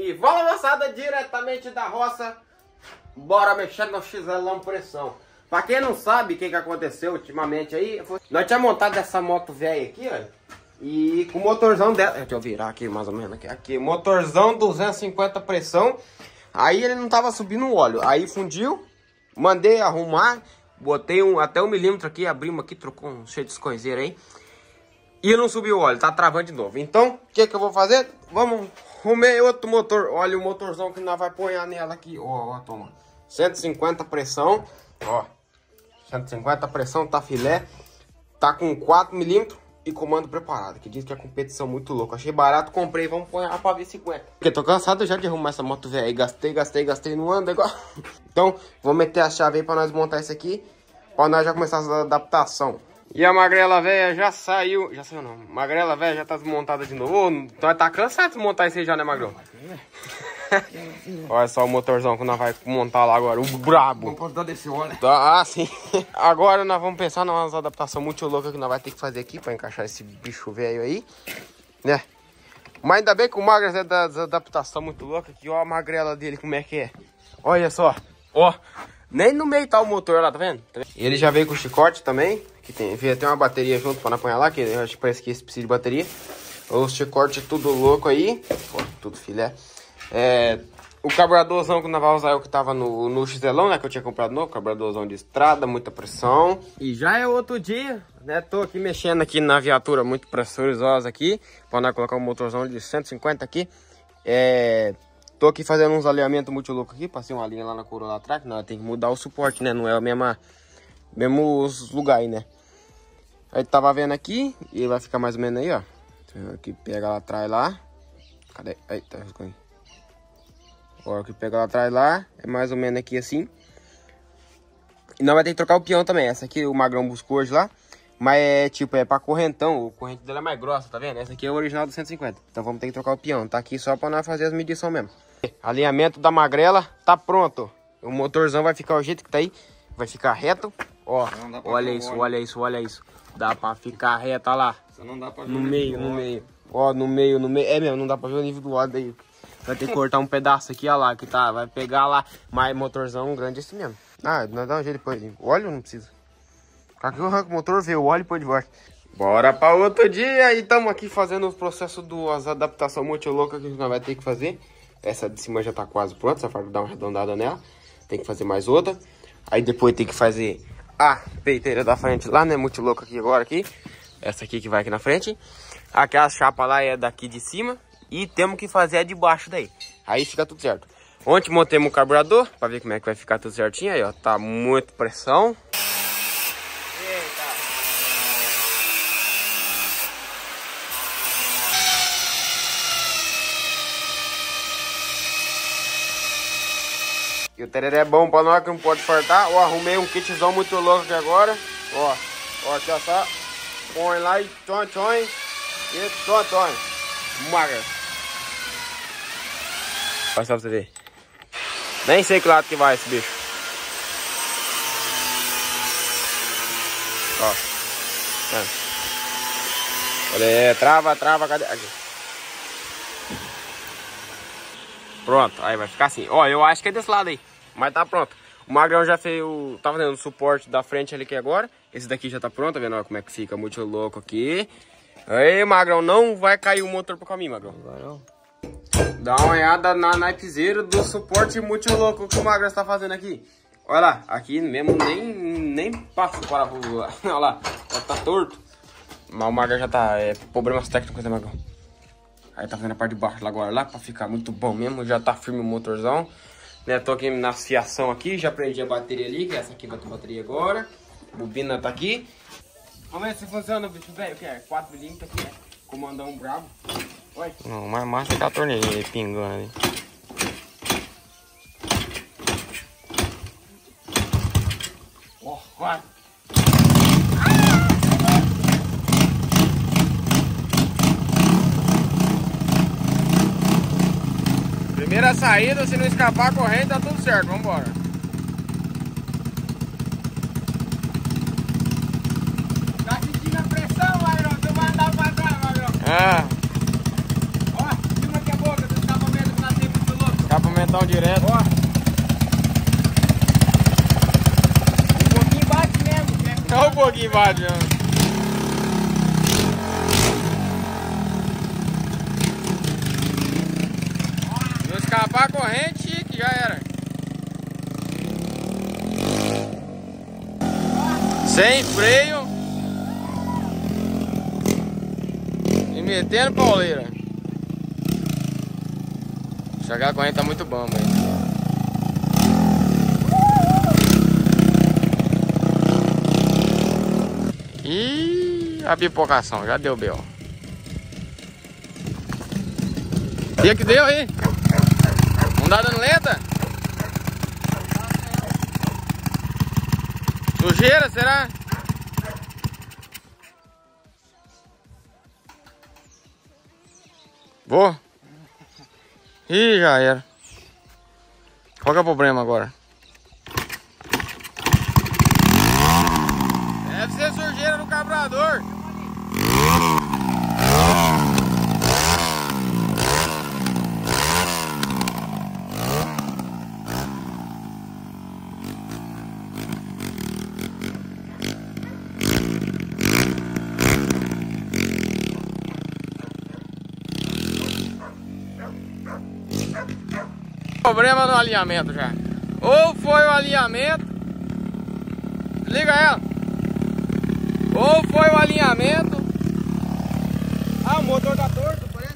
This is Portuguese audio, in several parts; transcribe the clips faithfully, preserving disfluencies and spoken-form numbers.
E fala, moçada, diretamente da roça. Bora mexer no X-Elão pressão. Pra quem não sabe o que, que aconteceu ultimamente aí, nós tínhamos montado essa moto velha aqui, olha. E com o motorzão dela, deixa eu virar aqui mais ou menos aqui, aqui, motorzão duzentos e cinquenta pressão. Aí ele não tava subindo o óleo, aí fundiu, mandei arrumar, botei um, até um milímetro aqui, abrimos aqui, trocou um cheio de coiseira aí. E não subiu o óleo, tá travando de novo. Então, o que que eu vou fazer? Vamos, arrumei outro motor, olha o motorzão que nós vai pôr nela aqui, ó, ó, toma. cento e cinquenta pressão, ó, cento e cinquenta pressão, tá filé, tá com quatro milímetros. E comando preparado, que diz que é competição muito louca. Achei barato, comprei, vamos pôr lá pra ver se aguenta. Porque tô cansado já de arrumar essa moto velha aí. Gastei, gastei, gastei, não anda igual. Então, vou meter a chave aí pra nós montar isso aqui. Pra nós já começar essa adaptação. E a magrela velha já saiu. Já saiu não. Magrela velha já tá desmontada de novo. Ô, tá cansado de montar isso aí já, né, Magrão? Olha só o motorzão que nós vamos montar lá agora, o brabo. Não posso dar desse óleo. Ah, sim. Agora nós vamos pensar numa adaptação muito louca que nós vamos ter que fazer aqui pra encaixar esse bicho velho aí, né? Mas ainda bem que o Magras é das adaptação muito louca aqui, ó a magrela dele, como é que é. Olha só, ó. Nem no meio tá o motor lá, tá vendo? Ele já veio com chicote também, que tem, veio até uma bateria junto pra não apanhar lá, que eu acho que parece que esse precisa de bateria. Os chicotes tudo louco aí, ó, tudo filé. É, o carburadorão que nós vamos usar é o que tava no, no X-Elão, né? Que eu tinha comprado novo, carburadorão de estrada, muita pressão. E já é outro dia, né? Tô aqui mexendo aqui na viatura, muito pressurizosa aqui. Pra nós colocar um motorzão de cento e cinquenta aqui. É, tô aqui fazendo uns alinhamentos muito loucos aqui. Passei uma linha lá na coroa lá atrás, que nós tem que mudar o suporte, né? Não é o mesmo, mesmo os lugares, né? Aí tava vendo aqui, e vai ficar mais ou menos aí, ó. Aqui pega lá atrás lá. Cadê? Aí, tá ficando. Agora que pega lá atrás lá, é mais ou menos aqui assim. E nós vai ter que trocar o peão também. Essa aqui o Magrão buscou hoje lá. Mas é tipo, é pra correntão. O corrente dela é mais grossa, tá vendo? Essa aqui é o original do cento e cinquenta. Então vamos ter que trocar o peão. Tá aqui só pra nós fazer as medições mesmo. Alinhamento da magrela tá pronto. O motorzão vai ficar o jeito que tá aí. Vai ficar reto. Ó, olha isso, óleo. olha isso, olha isso. Dá pra ficar reto, olha lá. Você não dá pra ver no meio, no meio. Ó, no meio, no meio. É mesmo, não dá pra ver o nível do óleo daí. Vai ter que cortar um pedaço aqui, ó lá, que tá, vai pegar lá, mas motorzão grande assim mesmo. Ah, nós dá um jeito depois. O óleo não precisa. Aqui eu arranco o motor, vê o óleo e põe de volta. Bora pra outro dia e estamos aqui fazendo o processo das adaptações muito loucas que nós vamos ter que fazer. Essa de cima já tá quase pronta, só para dar uma arredondada nela. Tem que fazer mais outra. Aí depois tem que fazer a peiteira da frente lá, né, muito louca aqui agora aqui. Essa aqui que vai aqui na frente. Aquela chapa lá é daqui de cima. E temos que fazer a de baixo daí. Aí fica tudo certo. Ontem montemos o carburador. Pra ver como é que vai ficar tudo certinho. Aí, ó. Tá muito pressão. Eita. E o tereré é bom pra nós que não pode faltar. Ó, arrumei um kitzão muito louco aqui agora. Ó. Ó, aqui ó, só. Põe lá e tchon, tchon. E tchon, tchon. Magra. Vai só pra você ver. Nem sei que lado que vai esse bicho. Ó. É. Olha aí, trava, trava, cadê? Aqui. Pronto, aí vai ficar assim. Ó, eu acho que é desse lado aí. Mas tá pronto. O Magrão já fez o... Tá fazendo o suporte da frente ali aqui agora. Esse daqui já tá pronto, tá vendo? Olha como é que fica muito louco aqui. Aí, Magrão, não vai cair o motor pro caminho, Magrão. Não. Dá uma olhada na naipezeira do suporte muito louco que o Magrão está fazendo aqui. Olha lá, aqui mesmo nem, nem passa o parafuso lá. Olha lá, já tá torto. Mas o Magrão já tá, é problemas técnicos, né, Magrão? Aí tá fazendo a parte de baixo lá agora, lá pra ficar muito bom mesmo. Já tá firme o motorzão. Né, tô aqui na fiação aqui, já prendi a bateria ali, que essa aqui vai ter bateria agora. A bobina tá aqui. Vamos ver se funciona, bicho velho, que é quatro milímetros aqui, é comandão brabo. Oi. Não, mais massa que a torneirinha pingando ali. Ó, oh, quase. Primeira saída, se não escapar a corrente, tá tudo certo, vambora. Tá sentindo a pressão, Magrão? Tu vai andar pra trás, Magrão. Ah. Ó, filma aqui a boca do escapamento que nós temos botão direto. Ó. Um pouquinho bate mesmo. Né? Só um pouquinho bate mesmo. Não escapar a corrente que já era. Sem freio. E metendo pauleira. Chegar a corrente tá muito bom, mas. Ih, a pipocação, já deu B O. O que que deu aí? Não tá dando lenta? Sujeira, será? Vou. Ih, já era. Qual que é o problema agora? Deve ser sujeira no carburador. Problema no alinhamento já. Ou foi o alinhamento. Liga ela. Ou foi o alinhamento. Ah, o motor tá torto, parece.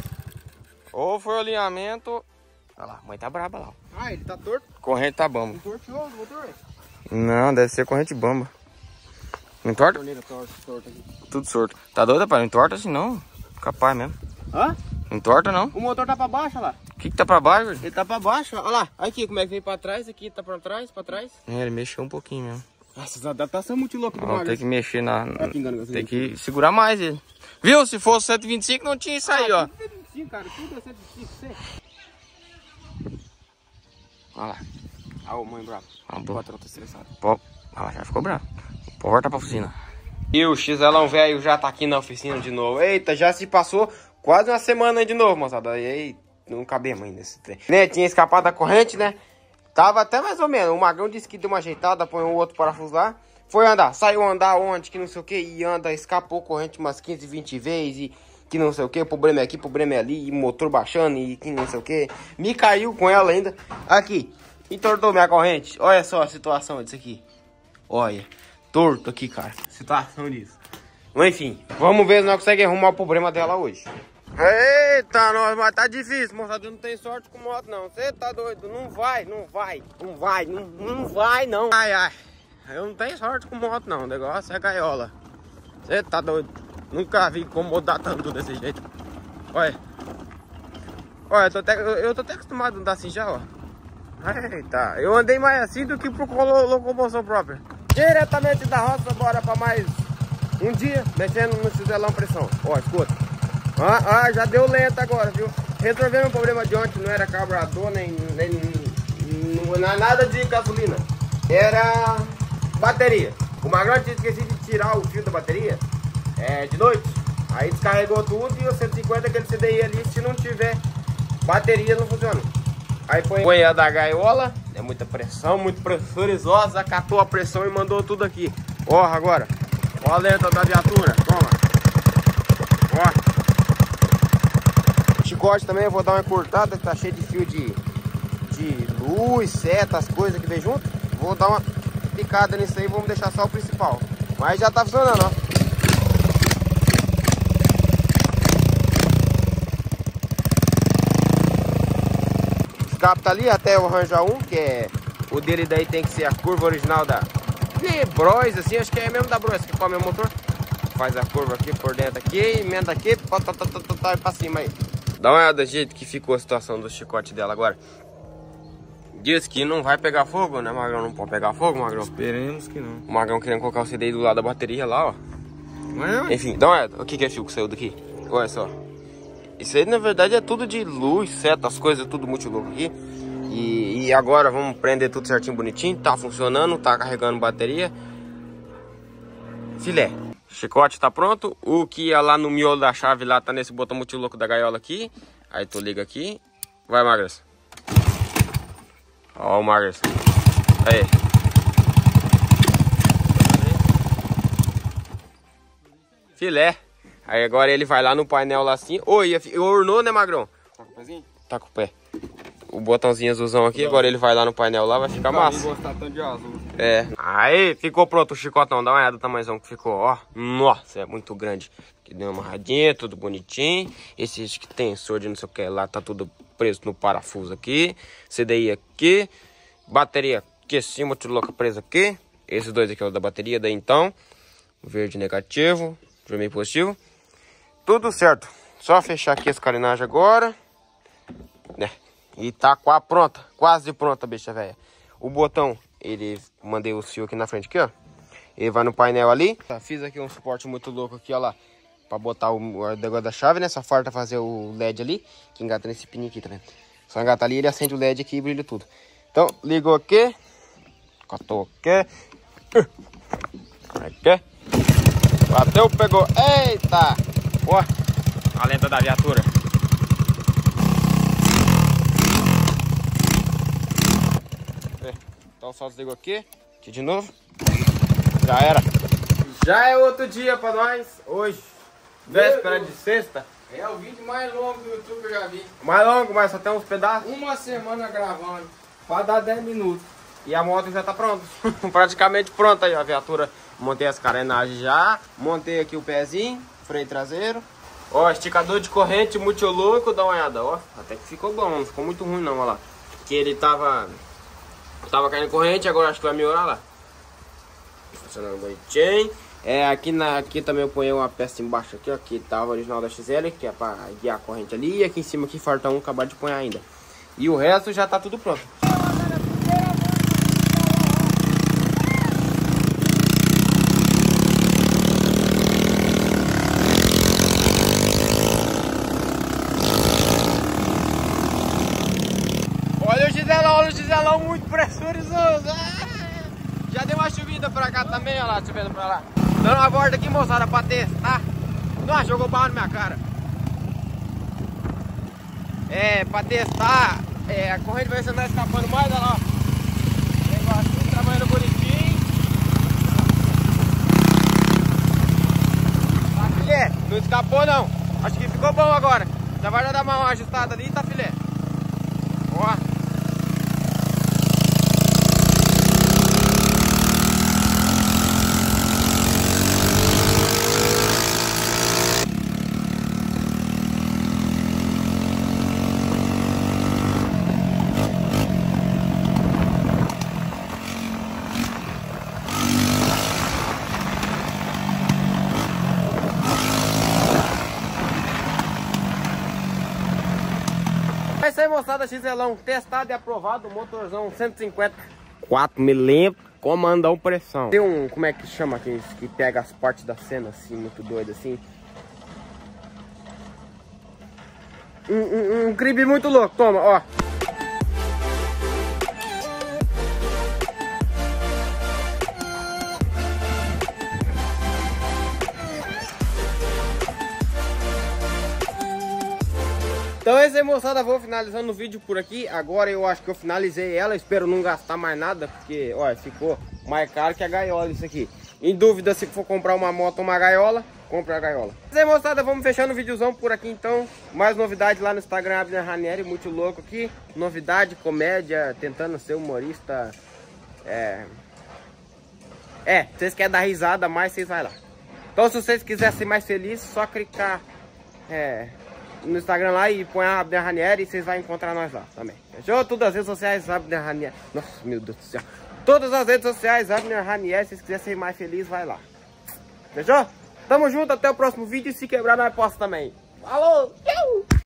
Ou foi o alinhamento. Olha lá, a mãe tá braba lá. Ah, ele tá torto. Corrente tá bamba. Entortou o motor. Não, deve ser corrente bamba. Não entorta? Torneira torta, torta aqui. Tudo sorto. Tá doido, rapaz? Não entorta assim não. Capaz mesmo. Hã? Não entorta não. O motor tá pra baixo, olha lá. O que que tá pra baixo, velho? Ele tá pra baixo, olha lá. Aqui, como é que vem pra trás, aqui tá pra trás, pra trás. É, ele mexeu um pouquinho mesmo. Nossa, essa adaptação é muito louca do Ó, tem Magno. que mexer na... na- Tá pingando gasolina. Tem que segurar mais ele. Viu? Se fosse cento e vinte e cinco não tinha isso aí, ó. Tudo é vinte e cinco, cara. Tudo é cento e vinte e cinco, você. Olha lá. Ah, ô mãe brava. Ah, O boa. patrão tá estressado. Pô, ah, já ficou bravo. Porta pra oficina. E o Xelão velho já tá aqui na oficina de novo. Eita, já se passou quase uma semana aí de novo, moçada. E aí, não cabemos ainda nesse trem. Né, tinha escapado da corrente, né? Tava até mais ou menos. O Magrão disse que deu uma ajeitada, põe um outro parafuso lá. Foi andar, saiu andar onde, que não sei o que, e anda, escapou corrente umas quinze, vinte vezes, e que não sei o que, problema é aqui, problema é ali, e motor baixando, e que não sei o que. Me caiu com ela ainda. Aqui, entortou minha corrente. Olha só a situação disso aqui. Olha, torto aqui, cara. Situação disso. Mas enfim, vamos ver se nós conseguimos arrumar o problema dela hoje. Eita, nós, mas tá difícil, moçada. Não tem sorte com moto, não. Você tá doido? Não vai, não vai, não vai, não, não vai, não. Ai, ai. Eu não tenho sorte com moto, não. O negócio é gaiola. Você tá doido? Nunca vi incomodar tanto desse jeito. Olha. Olha, eu tô até, eu, eu tô até acostumado a andar assim já, ó. Eita, eu andei mais assim do que por locomoção própria. Diretamente da roça, bora pra mais um dia, mexendo no chiselão pressão. Ó, escuta. Ah, ah, já deu lento agora, viu? Resolvendo o problema de ontem, não era carburador, nem, nem, nem não era nada de gasolina. Era bateria. O Magrão tinha esquecido de tirar o fio da bateria é, de noite. Aí descarregou tudo e o cento e cinquenta, aquele C D I ali, se não tiver bateria, não funciona. Aí põe, põe a da gaiola, é muita pressão, muito pressurizada, acatou a pressão e mandou tudo aqui. Ó, agora, ó a lenta da viatura, toma. Ó. Chicote também eu vou dar uma cortada, que tá cheio de fio de, de luz, seta, as coisas que vem junto. Vou dar uma picada nisso aí e vamos deixar só o principal. Mas já tá funcionando, ó. Escape tá ali até eu arranjar um, que é... O dele daí tem que ser a curva original da... De Bros, assim, acho que é mesmo da Bros, que come o motor. Faz a curva aqui por dentro aqui, emenda aqui, tá, tá, tá, tá, tá, e pra cima aí. Dá uma olhada do jeito que ficou a situação do chicote dela agora. Diz que não vai pegar fogo, né, Magrão? Não pode pegar fogo, Magrão? Esperemos que não. O Magrão querendo colocar o C D I do lado da bateria lá, ó. Mas, Enfim, dá uma olhada. O que que é fio que saiu daqui? Olha só. Isso aí, na verdade, é tudo de luz, seta, as coisas, tudo muito louco aqui. E, e agora vamos prender tudo certinho, bonitinho. Tá funcionando, tá carregando bateria. Filé. Chicote tá pronto. O que ia lá no miolo da chave lá tá nesse botão multiloco da gaiola aqui. Aí tu liga aqui. Vai, Magras. Ó o Marcos. Aí. Filé. Aí agora ele vai lá no painel lá assim. Oi, ornou, né, Magrão? Tá com o pezinho? Tá com o pé. O botãozinho azulzão aqui, agora ele vai lá no painel lá, vai ficar massa. Não gostar tanto de azul. É. Aí, ficou pronto o chicotão. Dá uma olhada do tamanhozão que ficou, ó. Nossa, é muito grande. Aqui deu uma amarradinha, tudo bonitinho. Esse que tem soro de não sei o que lá, tá tudo preso no parafuso aqui. C D I aqui. Bateria aqui assim, multiloca presa aqui. Esses dois aqui é o da bateria, daí então. Verde negativo, vermelho positivo. Tudo certo. Só fechar aqui essa carenagem agora. Né? E tá quase pronta, quase pronta, bicha velha. O botão, ele mandei o fio aqui na frente, aqui, ó. Ele vai no painel ali. Fiz aqui um suporte muito louco aqui, ó lá. Pra botar o negócio da chave, né? Só falta fazer o L E D ali, que engata nesse pininho aqui, tá vendo? Só engata ali, ele acende o L E D aqui e brilha tudo. Então, ligou aqui. Catou aqui. Aqui. Bateu, pegou. Eita! Ó, a lenta da viatura. Então só desligo aqui, aqui de novo. Já era. Já é outro dia pra nós. Hoje, véspera de sexta. É o vídeo mais longo do YouTube que eu já vi. Mais longo, mas só tem uns pedaços. Uma semana gravando. Pra dar dez minutos. E a moto já tá pronta. Praticamente pronta aí a viatura. Montei as carenagens já. Montei aqui o pezinho, freio traseiro. Ó, esticador de corrente multilouco, dá uma olhada, ó. Até que ficou bom, não ficou muito ruim não, ó lá. Que ele tava... Tava caindo corrente, agora acho que vai melhorar lá. Funcionando bonitinho. É, aqui, na, aqui também eu ponho uma peça embaixo aqui, ó. Que tá a original da X L, que é pra guiar a corrente ali. E aqui em cima aqui falta um, acabar de pôr ainda. E o resto já tá tudo pronto. Olha o Giselão, olha o Giselão muito pressurizado. Ah, já deu uma chovida pra cá também, olha lá, chovendo pra lá. Dando uma volta aqui, moçada, pra testar. Nossa, jogou barro na minha cara. É, pra testar, é, a corrente vai andar escapando mais, olha lá. Negocinho, trabalhando bonitinho. Tá, filé, não escapou não. Acho que ficou bom agora. Já vai dar uma ajustada ali, tá, filé? Ó. É isso aí, moçada, Giselão testado e aprovado, motorzão cento e cinquenta, quatro milímetros, comandão pressão. Tem um, como é que chama aqueles que pega as partes da cena assim, muito doido assim? Um, um, um cribe muito louco, toma, ó. Então é isso aí, moçada, vou finalizando o vídeo por aqui. Agora eu acho que eu finalizei ela, espero não gastar mais nada, porque, olha, ficou mais caro que a gaiola isso aqui. Em dúvida, se for comprar uma moto ou uma gaiola, compre a gaiola. É isso aí, moçada, vamos fechando o videozão por aqui então. Mais novidade lá no Instagram, Abner Ranieri, muito louco aqui. Novidade, comédia, tentando ser humorista. É... É, se vocês querem dar risada mais, vocês vai lá. Então se vocês quiserem ser mais felizes, só clicar... É... no Instagram lá e põe a Abner Ranieri e vocês vão encontrar nós lá também. Fechou? Todas as redes sociais, Abner Ranieri. Nossa, meu Deus do céu. Todas as redes sociais, Abner Ranieri. Se vocês quiserem ser mais feliz, vai lá. Fechou? Tamo junto, até o próximo vídeo. E se quebrar, nós posta também. Falou! Tchau!